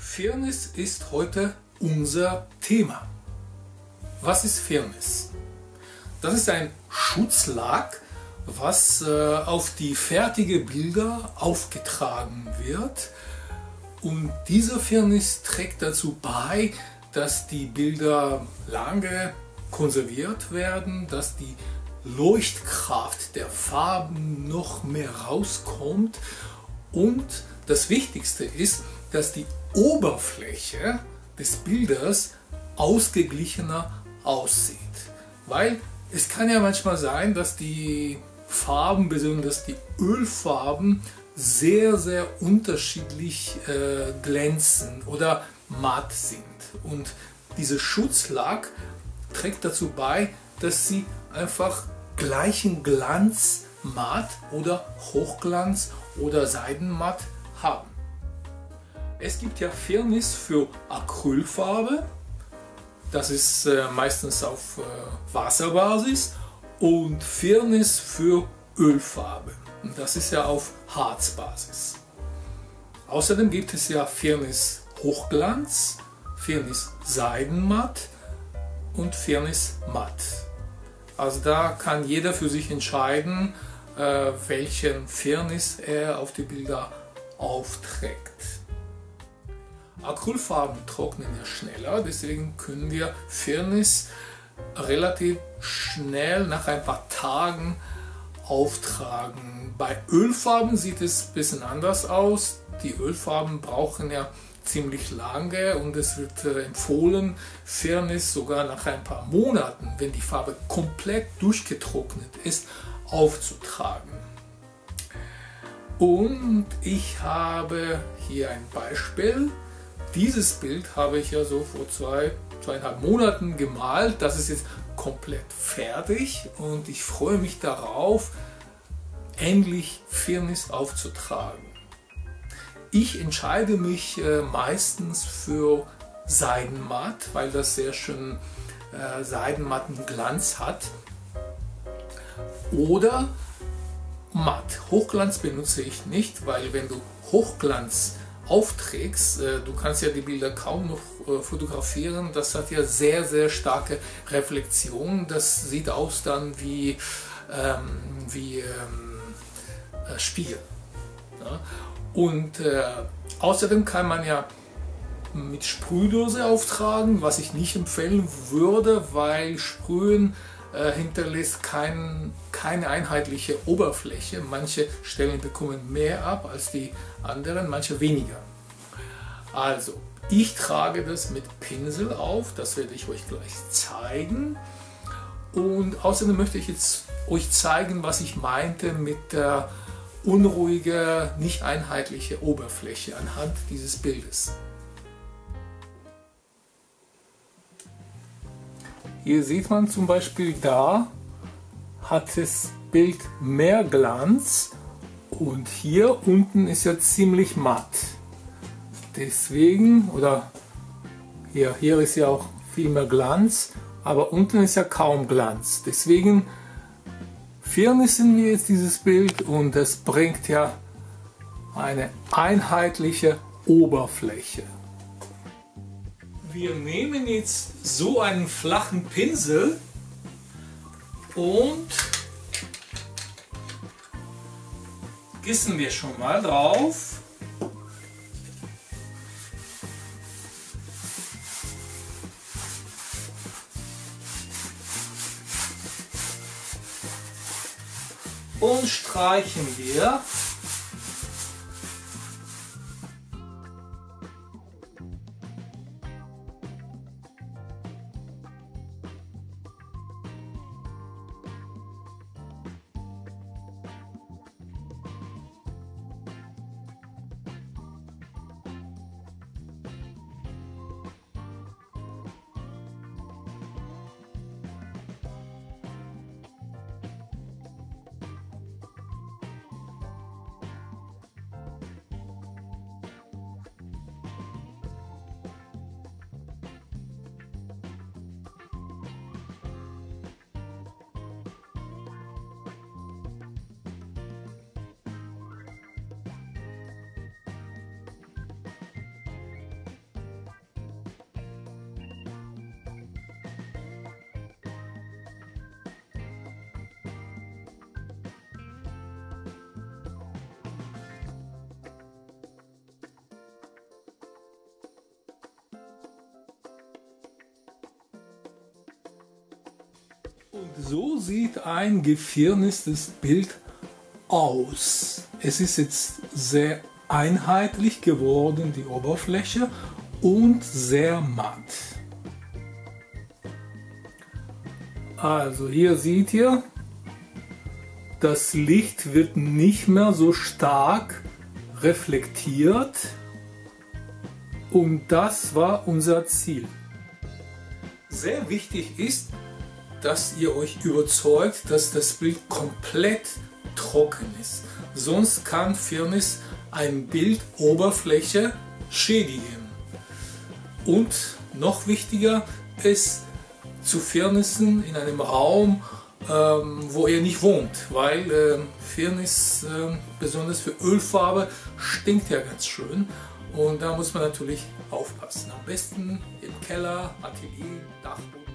Firnis ist heute unser Thema. Was ist Firnis? Das ist ein Schutzlack, was auf die fertigen Bilder aufgetragen wird. Und dieser Firnis trägt dazu bei, dass die Bilder lange konserviert werden, dass die Leuchtkraft der Farben noch mehr rauskommt und das Wichtigste ist, dass die Oberfläche des Bildes ausgeglichener aussieht. Weil es kann ja manchmal sein, dass die Farben, besonders die Ölfarben, sehr, sehr unterschiedlich glänzen oder matt sind. Und dieser Schutzlack trägt dazu bei, dass sie einfach gleichen Glanz matt oder Hochglanz oder Seidenmatt haben. Es gibt ja Firnis für Acrylfarbe, das ist meistens auf Wasserbasis, und Firnis für Ölfarbe, und das ist ja auf Harzbasis. Außerdem gibt es ja Firnis Hochglanz, Firnis Seidenmatt und Firnis Matt. Also da kann jeder für sich entscheiden, welchen Firnis er auf die Bilder aufträgt. Acrylfarben trocknen ja schneller, deswegen können wir Firnis relativ schnell nach ein paar Tagen auftragen. Bei Ölfarben sieht es ein bisschen anders aus. Die Ölfarben brauchen ja ziemlich lange und es wird empfohlen, Firnis sogar nach ein paar Monaten, wenn die Farbe komplett durchgetrocknet ist, aufzutragen. Und ich habe hier ein Beispiel. Dieses Bild habe ich ja so vor zweieinhalb Monaten gemalt. Das ist jetzt komplett fertig und ich freue mich darauf, endlich Firnis aufzutragen. Ich entscheide mich meistens für Seidenmatt, weil das sehr schön seidenmatten Glanz hat. Oder matt. Hochglanz benutze ich nicht, weil wenn du Hochglanz aufträgst, du kannst ja die Bilder kaum noch fotografieren, das hat ja sehr, sehr starke Reflexion, das sieht aus dann wie Spiegel. Ja? Und außerdem kann man ja mit Sprühdose auftragen, was ich nicht empfehlen würde, weil Sprühen hinterlässt keine einheitliche Oberfläche. Manche Stellen bekommen mehr ab als die anderen, manche weniger. Also, ich trage das mit Pinsel auf, das werde ich euch gleich zeigen. Und außerdem möchte ich jetzt euch zeigen, was ich meinte mit der unruhigen, nicht einheitlichen Oberfläche anhand dieses Bildes. Hier sieht man zum Beispiel, da hat das Bild mehr Glanz und hier unten ist ja ziemlich matt. Deswegen, oder hier ist ja auch viel mehr Glanz, aber unten ist ja kaum Glanz. Deswegen firnissen wir jetzt dieses Bild und es bringt ja eine einheitliche Oberfläche. Wir nehmen jetzt so einen flachen Pinsel und gießen wir schon mal drauf. Und streichen wir. Und so sieht ein gefirnistes Bild aus. Es ist jetzt sehr einheitlich geworden, die Oberfläche, und sehr matt. Also hier seht ihr, das Licht wird nicht mehr so stark reflektiert, und das war unser Ziel. Sehr wichtig ist, dass ihr euch überzeugt, dass das Bild komplett trocken ist. Sonst kann Firnis ein Bildoberfläche schädigen. Und noch wichtiger ist zu firnissen in einem Raum, wo ihr nicht wohnt, weil Firnis, besonders für Ölfarbe, stinkt ja ganz schön, und da muss man natürlich aufpassen. Am besten im Keller, Atelier, Dachboden.